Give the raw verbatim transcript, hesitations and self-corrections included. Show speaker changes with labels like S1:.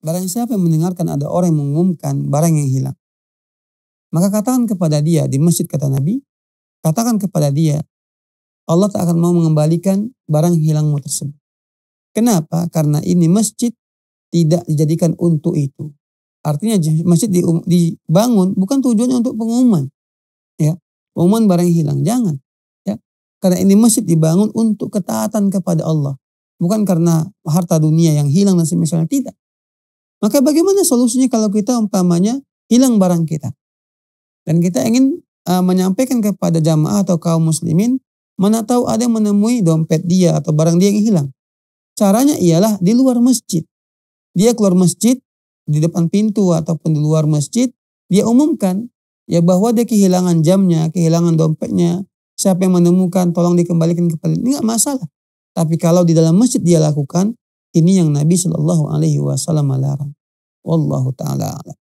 S1: barang siapa yang mendengarkan ada orang yang mengumumkan barang yang hilang, maka katakan kepada dia di masjid, kata Nabi, katakan kepada dia, Allah tak akan mau mengembalikan barang hilangmu tersebut. Kenapa? Karena ini masjid tidak dijadikan untuk itu. Artinya masjid dibangun bukan tujuannya untuk pengumuman, ya, pengumuman barang yang hilang, jangan. Ya, karena ini masjid dibangun untuk ketaatan kepada Allah, bukan karena harta dunia yang hilang dan semisalnya, tidak. Maka bagaimana solusinya kalau kita umpamanya hilang barang kita dan kita ingin uh, menyampaikan kepada jamaah atau kaum muslimin, mana tahu ada yang menemui dompet dia atau barang dia yang hilang. Caranya ialah di luar masjid. Dia keluar masjid, di depan pintu ataupun di luar masjid, dia umumkan ya bahwa dia kehilangan jamnya, kehilangan dompetnya. Siapa yang menemukan tolong dikembalikan kepada ini, enggak masalah. Tapi kalau di dalam masjid dia lakukan, ini yang Nabi Shallallahu Alaihi Wasallam melarang. Wallahu taala a'lam.